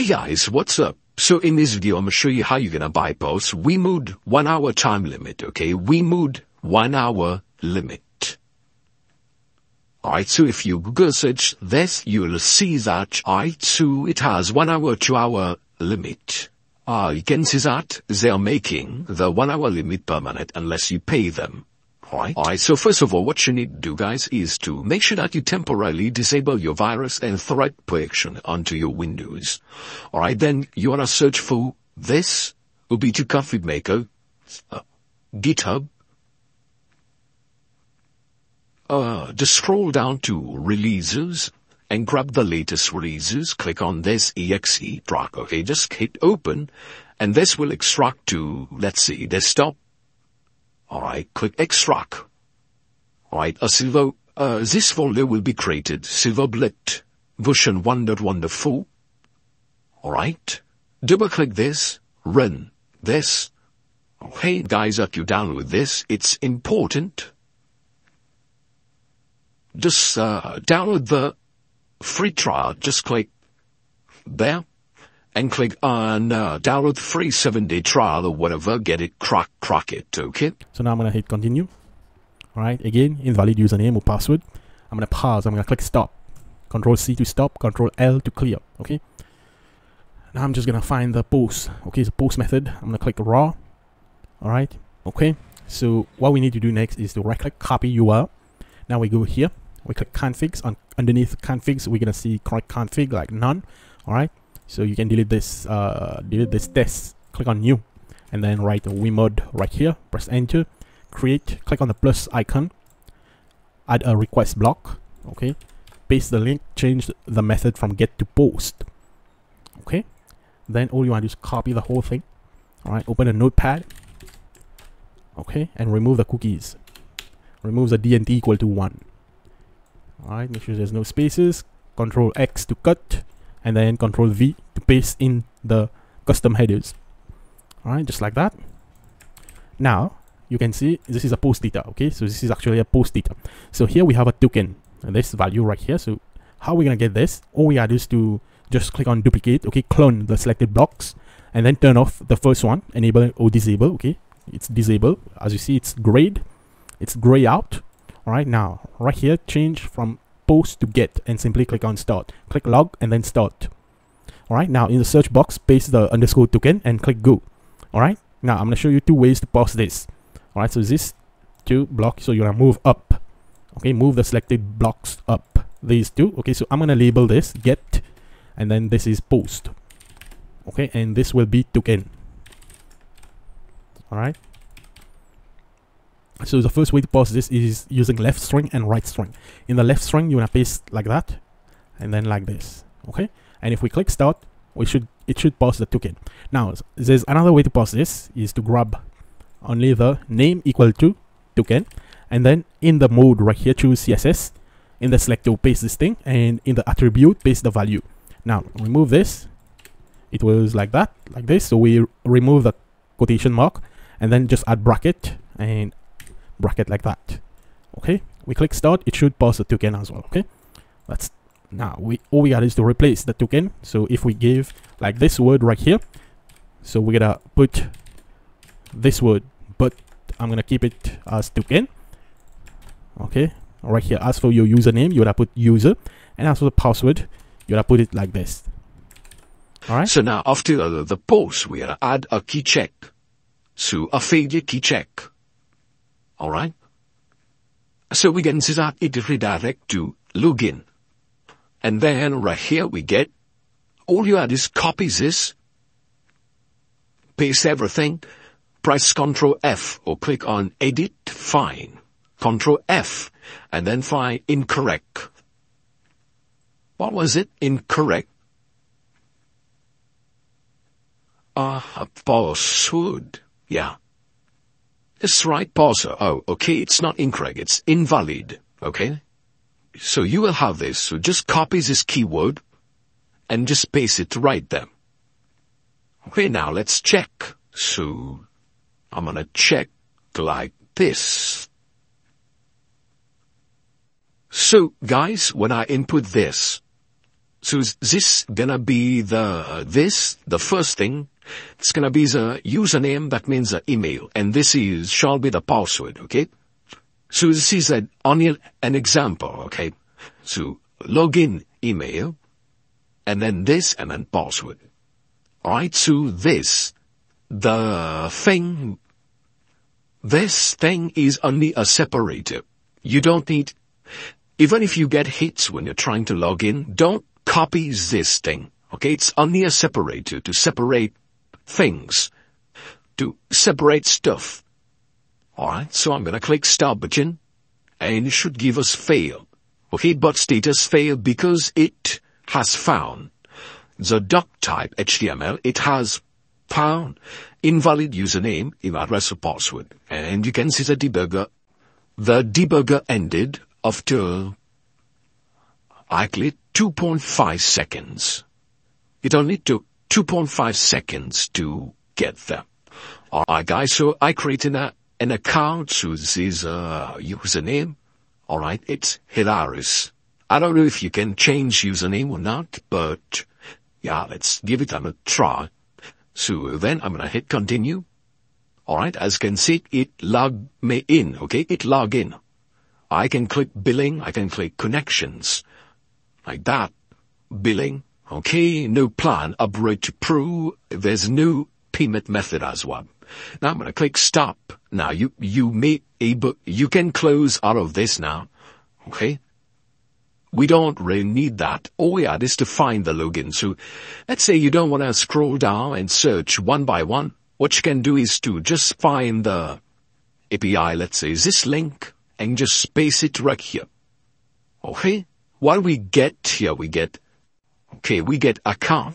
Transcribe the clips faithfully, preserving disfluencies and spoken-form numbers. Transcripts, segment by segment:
guys, what's up? So in this video, I'm gonna show you how you're gonna bypass WeMod one hour time limit, okay? WeMod one hour limit. Alright, so if you Google search this, you'll see that, alright, so it has one hour, two hour limit. Ah, uh, you can see that they're making the one hour limit permanent unless you pay them. Alright, alright, so first of all, what you need to do, guys, is to make sure that you temporarily disable your virus and threat protection onto your Windows. Alright, then you wanna search for this, Ubuntu Config Maker, uh, Github. Uh, just scroll down to releases and grab the latest releases. Click on this E X E track, okay? Just hit open and this will extract to, let's see, desktop. Alright, click extract. Alright, a silver, uh, this folder will be created, Silver Bullet, version one point one point four. Alright, double click this, run this. Okay, guys, that you download this, it's important. Just, uh, download the free trial, just click there. And click on uh, download the free seven day trial or whatever, get it, crack, crack it, okay? So now I'm going to hit continue. Alright, again, invalid username or password. I'm going to pause, I'm going to click stop. Control C to stop, Control L to clear, okay? Now I'm just going to find the post, okay, the post method. I'm going to click raw. Alright, okay. So what we need to do next is to right click, copy U R L. Now we go here, we click configs. On, underneath configs, we're going to see correct config, like none, alright? So you can delete this, uh, delete this test, click on new, and then write WeMod right here, press enter, create, click on the plus icon, add a request block, okay, paste the link, change the method from get to post, okay, then all you want to do is copy the whole thing, alright, open a notepad, okay, and remove the cookies, remove the D N T equal to one, alright, make sure there's no spaces, Control X to cut, and then Control V to paste in the custom headers. Alright, just like that. Now you can see this is a post data, okay? So this is actually a post data. So here we have a token, and this value right here. So how we're gonna get this? All we gotta do is to just click on duplicate, okay, clone the selected blocks, and then turn off the first one, enable or disable, okay? It's disabled. As you see, it's grayed, it's gray out. Alright, now right here, change from post to get and simply click on start. Click log and then start. Alright, now in the search box, paste the underscore token and click go. Alright, now I'm going to show you two ways to pause this. Alright, so this two blocks, so you're going to move up. Okay, move the selected blocks up. These two. Okay, so I'm going to label this get, and then this is post. Okay, and this will be token. Alright. So the first way to pause this is using left string and right string. In the left string, you wanna paste like that, and then like this. Okay. And if we click start, we should it should pause the token. Now there's another way to pause this is to grab only the name equal to token, and then in the mode right here, choose C S S. In the selector, paste this thing, and in the attribute, paste the value. Now remove this. It was like that, like this. So we remove the quotation mark, and then just add bracket and bracket like that. Okay, we click start, it should pause the token as well. Okay, that's now we all we got is to replace the token. So if we give like this word right here, so we're gonna put this word, but I'm gonna keep it as token. Okay, right here, as for your username, you gotta put user, and as for the password, you gotta put it like this. All right, so now after uh, the post, we gotta add a key check, so a failure key check. Alright, so we can see that it redirect to login, and then right here we get, all you add is copy this, paste everything, press Control F or click on edit, fine, Control F, and then find incorrect. What was it? Incorrect. Ah, uh, a password, yeah. It's right, parser. Oh, okay, it's not incorrect, it's invalid, okay? So you will have this, so just copy this keyword and just paste it right there. Okay, now let's check. So I'm gonna check like this. So guys, when I input this, So is this gonna be the, this, the first thing, it's gonna be the username, that means the email, and this is, shall be the password, okay? So this is an, only an example, okay? So, login email, and then this, and then password. Alright, so this, the thing, this thing is only a separator. You don't need, even if you get hits when you're trying to log in, don't copy this thing, okay? It's only a separator to separate things, to separate stuff. Alright, so I'm gonna click start button, and it should give us fail. Okay, but status fail because it has found the doc type H T M L, it has found invalid username, email address, or password. And you can see the debugger. The debugger ended after likely two point five seconds. It only took two point five seconds to get there. Alright guys, so I created a, an account, so this is a username. Alright, it's hilarious. I don't know if you can change username or not, but yeah, let's give it a try. So then I'm gonna hit continue. Alright, as you can see, it logged me in, okay? It logged in. I can click billing, I can click connections. Like that. Billing. Okay, no plan, upgrade to pro. There's no payment method as well. Now I'm gonna click stop. Now you, you may able, you can close out of this now. Okay? We don't really need that. All we add is to find the login. So let's say you don't want to scroll down and search one by one. What you can do is to just find the A P I, let's say this link, and just paste it right here. Okay? While we get here, we get, okay, we get account.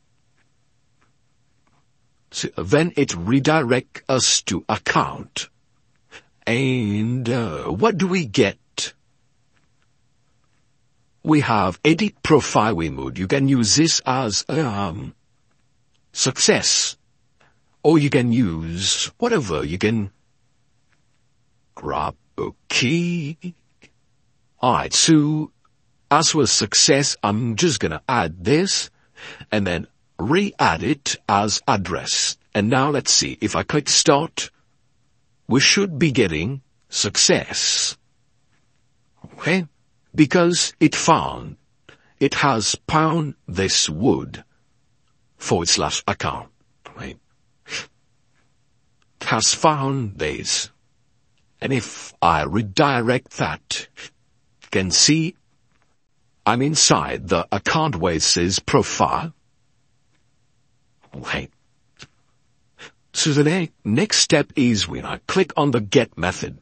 So then it redirect us to account. And uh, what do we get? We have edit profile WeMod. You can use this as um, success. Or you can use whatever. You can grab a key. Alright, so as with success, I'm just gonna add this and then re-add it as address. And now let's see. If I click start, we should be getting success. Okay? Because it found, it has found this wood forward slash account. Right? It has found this. And if I redirect that, you can see I'm inside the account where it says profile. Okay. So the ne- next step is when I click on the get method,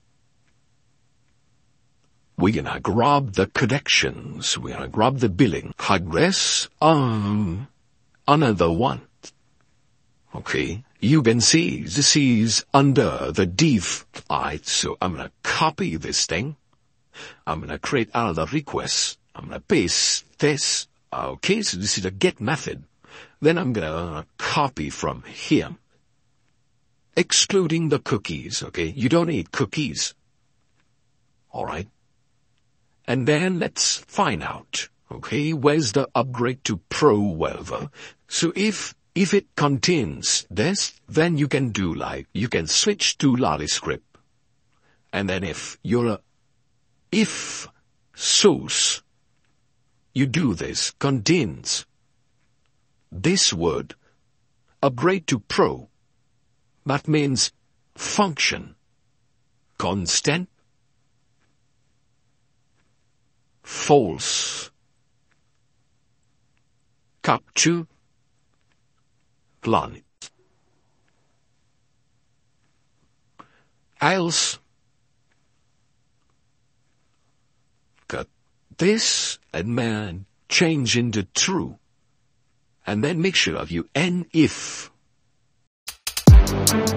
we're gonna grab the connections, we're gonna grab the billing address, um, another one. Okay, you can see this is under the div. Alright, so I'm gonna copy this thing. I'm gonna create another request. I'm gonna paste this. Okay, so this is a get method. Then I'm gonna copy from here, excluding the cookies, okay? You don't need cookies. Alright. And then let's find out, okay, where's the upgrade to Pro Welver? So if, if it contains this, then you can do like, you can switch to Lali script. And then if you're a, if source, you do this, contains this word, upgrade to Pro, that means function, constant, false, capture, planet. Else, cut this and man change into true. And then make sure of you N if.